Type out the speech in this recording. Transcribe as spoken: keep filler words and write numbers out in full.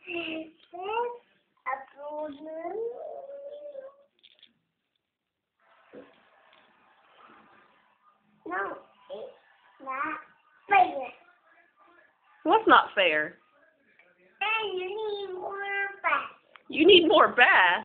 No, it's not fair. What's not fair? And you need more bath. You need more bath.